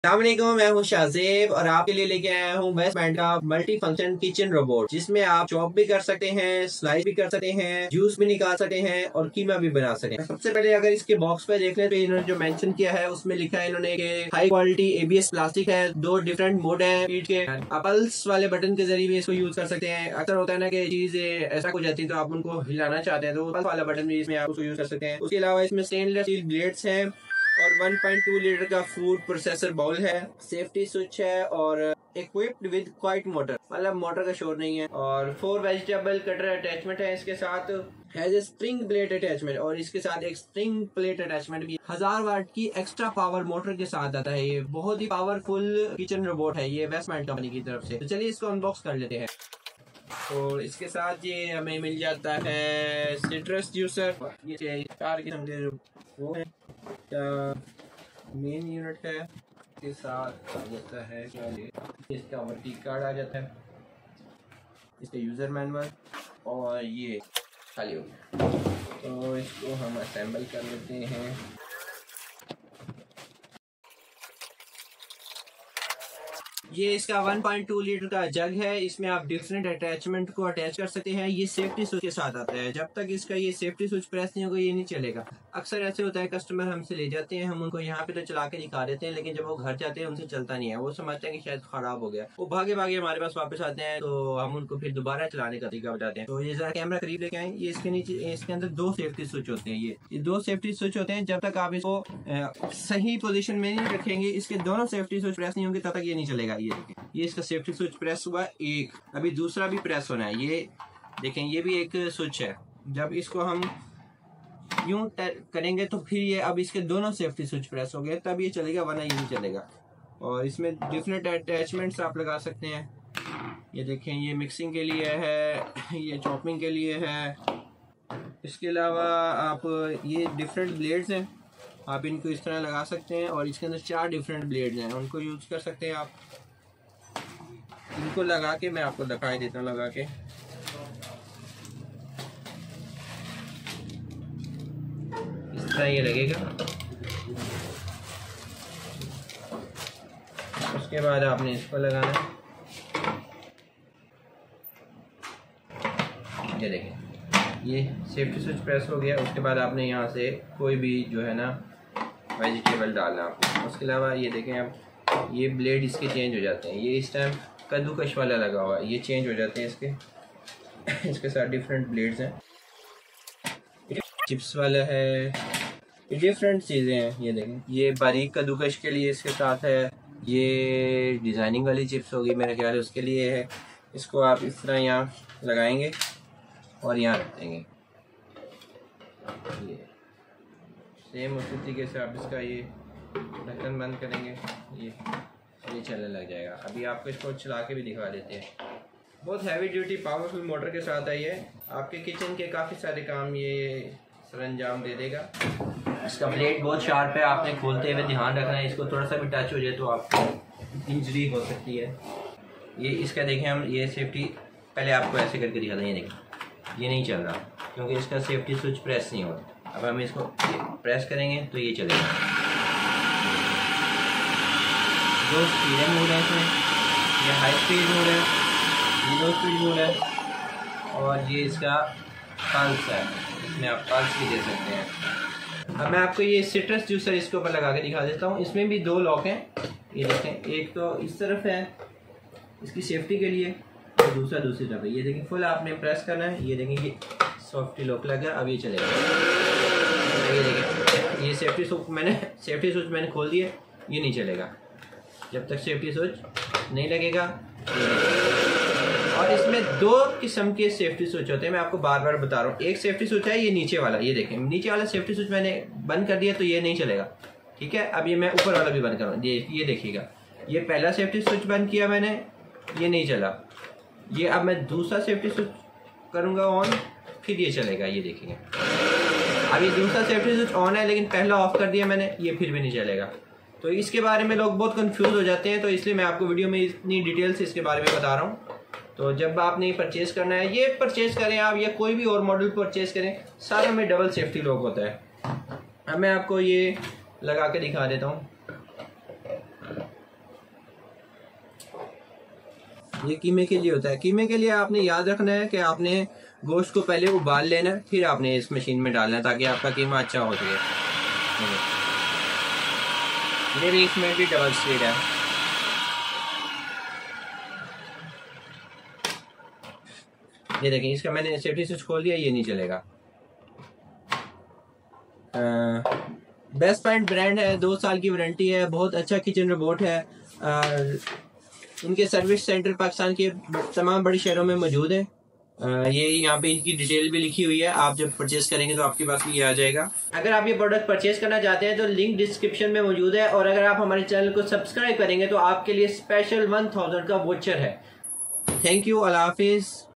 अस्सलामुअलैकुम, मैं हूं शाहजेब और आपके लिए लेके आया हूं वेस्ट बैंड का मल्टी फंक्शन किचन रोबोट, जिसमें आप चॉप भी कर सकते हैं, स्लाइस भी कर सकते हैं, जूस भी निकाल सकते हैं और कीमा भी बना सकते हैं। सबसे पहले अगर इसके बॉक्स पे देख लें तो इन्होंने जो मेंशन किया है उसमें लिखा है इन्होंने कि हाई क्वालिटी ABS प्लास्टिक है, 2 डिफरेंट मोड है फीड के। आप पल्स वाले बटन के जरिए भी इसको यूज कर सकते हैं। अक्सर होता है ना कि चीज ऐसा हो जाती है तो आप उनको हिलाना चाहते हैं तो पल्स वाला बटन भी इसमें आप उसको यूज कर सकते हैं। उसके अलावा इसमें स्टेनलेस स्टील ब्लेड्स है और 1.2 लीटर का फूड प्रोसेसर बाउल है, सेफ्टी स्विच है और इक्विप्ड विद क्वाइट मोटर, मतलब मोटर का शोर नहीं है। और 4 वेजिटेबल कटर अटैचमेंट है इसके साथ, has a spring plate attachment और इसके साथ एक स्प्रिंग प्लेट अटैचमेंट भी। 1000 वाट की एक्स्ट्रा पावर मोटर के साथ आता है। ये बहुत ही पावरफुल किचन रोबोट है ये वेस्टमैन कंपनी की तरफ से। तो चलिए इसको अनबॉक्स कर लेते हैं। और इसके साथ ये हमें मिल जाता है सिट्रस जूसर, ये 4 किस्म के वो है मेन यूनिट है। के साथ आ जाता है क्या ये इसका वारंटी कार्ड आ जाता है, इसका यूज़र मैनुअल और ये खाली हो गया। तो इसको हम असेंबल कर लेते हैं। ये इसका 1.2 लीटर का जग है, इसमें आप डिफरेंट अटैचमेंट को अटैच कर सकते हैं। ये सेफ्टी स्विच के साथ आता है, जब तक इसका ये सेफ्टी स्विच प्रेस नहीं होगा ये नहीं चलेगा। अक्सर ऐसे होता है कस्टमर हमसे ले जाते हैं, हम उनको यहाँ पे तो चला के दिखा देते हैं, लेकिन जब वो घर जाते हैं उनसे चलता नहीं है। वो समझते हैं कि शायद खराब हो गया, वो भागे भागे हमारे पास वापस आते हैं तो हम उनको फिर दोबारा चलाने का तरीका बताते हैं। तो ये जरा कैमरा करीब लेके आए, ये इसके नीचे इसके अंदर 2 सेफ्टी स्विच होते हैं। ये 2 सेफ्टी स्विच होते हैं। जब तक आप इसको सही पोजीशन में नहीं रखेंगे, इसके दोनों सेफ्टी स्विच प्रेस नहीं होंगे तब तक ये नहीं चलेगा। ये देखें, ये इसका सेफ्टी स्विच प्रेस हुआ एक, अभी दूसरा भी प्रेस होना है। ये देखें, ये भी एक स्विच है। जब इसको हम यूं करेंगे तो फिर ये अब इसके दोनों सेफ्टी स्विच प्रेस हो गए तब ये चलेगा, वरना ये नहीं चलेगा। और इसमें डिफरेंट अटैचमेंट्स आप लगा सकते हैं। ये देखें, ये मिक्सिंग के लिए है, ये चॉपिंग के लिए है। इसके अलावा आप ये डिफरेंट ब्लेड्स हैं, आप इनको इस तरह लगा सकते हैं और इसके अंदर 4 डिफरेंट ब्लेड्स हैं, उनको यूज कर सकते हैं आप। इनको लगा के मैं आपको दिखाई देता हूँ। लगा के इस तरह ये लगेगा। उसके बाद आपने इसको लगाना है। ये देखें, ये सेफ्टी स्विच प्रेस हो गया। उसके बाद आपने यहाँ से कोई भी जो है ना वेजिटेबल डालना आपको। उसके अलावा ये देखें, अब ये ब्लेड इसके चेंज हो जाते हैं। ये इस टाइम कद्दूकश वाला लगा हुआ है, ये चेंज हो जाते हैं इसके इसके साथ डिफरेंट ब्लेड्स हैं। चिप्स वाला है, ये डिफरेंट चीज़ें हैं। ये देखें, ये बारीक कद्दूकश के लिए इसके साथ है। ये डिज़ाइनिंग वाली चिप्स होगी मेरे ख्याल है, उसके लिए है। इसको आप इस तरह यहाँ लगाएंगे और यहाँ रख देंगे। ये सेम उसी तरीके से आप इसका ये ढक्कन बंद करेंगे, ये चलने लग जाएगा। अभी आपको इसको चला के भी दिखा देते हैं। बहुत हैवी ड्यूटी पावरफुल मोटर के साथ है ये, आपके किचन के काफ़ी सारे काम ये सरंजाम दे देगा। इसका ब्लेड बहुत शार्प है, आपने खोलते हुए ध्यान रखना है। इसको थोड़ा सा भी टच हो जाए तो आपको इंजरी हो सकती है। ये इसका देखें, हम ये सेफ्टी पहले आपको ऐसे करके दिखा दें। ये देखें, ये नहीं चल रहा क्योंकि इसका सेफ्टी स्विच प्रेस नहीं होता। अब हम इसको प्रेस करेंगे तो ये चलेगा। 2 स्पीड मोड है इसमें, ये हाई स्पीड मोड है, ये लो स्पीड मोड है और ये इसका पल्स है, इसमें आप पल्स भी दे सकते हैं। अब मैं आपको ये सिट्रस जूसर इसके ऊपर लगा के दिखा देता हूँ। इसमें भी 2 लॉक हैं, ये देखें, एक तो इस तरफ है इसकी सेफ्टी के लिए और दूसरा दूसरी तरफ है। ये देखें, फुल आपने प्रेस करना है। ये देखें, ये सॉफ्टी लॉक लग गया, अब ये चलेगा। ये देखें, ये सेफ्टी स्विच मैंने खोल दिया, ये नहीं चलेगा जब तक सेफ्टी स्विच नहीं लगेगा। और इसमें 2 किस्म के सेफ्टी स्विच होते हैं, मैं आपको बार बार बता रहा हूँ। एक सेफ्टी स्विच है ये नीचे वाला, ये देखें, नीचे वाला सेफ्टी स्विच मैंने बंद कर दिया तो ये नहीं चलेगा, ठीक है। अब ये मैं ऊपर वाला भी बंद कर रहा हूँ, ये देखिएगा, ये पहला सेफ्टी स्विच बंद किया मैंने, ये नहीं चला। ये अब मैं दूसरा सेफ्टी स्विच करूँगा ऑन, फिर ये चलेगा। ये देखिएगा, अब ये दूसरा सेफ्टी स्विच ऑन है लेकिन पहला ऑफ कर दिया मैंने, ये फिर भी नहीं चलेगा। तो इसके बारे में लोग बहुत कंफ्यूज हो जाते हैं, तो इसलिए मैं आपको वीडियो में इतनी डिटेल से इसके बारे में बता रहा हूँ। तो जब आपने परचेज़ करना है, ये परचेज़ करें आप या कोई भी और मॉडल परचेज़ करें, सारे में डबल सेफ्टी लॉक होता है। अब मैं आपको ये लगा के दिखा देता हूँ। ये कीमे के लिए होता है। कीमे के लिए आपने याद रखना है कि आपने गोश्त को पहले उबाल लेना है, फिर आपने इस मशीन में डालना है ताकि आपका कीमा अच्छा हो जाए। मेरे इसमें भी डबल स्पीड है। ये देखें, इसका मैंने सेफ्टी स्विच खोल दिया, ये नहीं चलेगा। बेस्ट पॉइंट ब्रांड है, 2 साल की वारंटी है, बहुत अच्छा किचन रोबोट है। इनके सर्विस सेंटर पाकिस्तान के तमाम बड़े शहरों में मौजूद है। ये यहाँ पे इनकी डिटेल भी लिखी हुई है, आप जब परचेज करेंगे तो आपके पास भी ये आ जाएगा। अगर आप ये प्रोडक्ट परचेज करना चाहते हैं तो लिंक डिस्क्रिप्शन में मौजूद है, और अगर आप हमारे चैनल को सब्सक्राइब करेंगे तो आपके लिए स्पेशल 1000 का वोचर है। थैंक यू, अल्लाह हाफिज।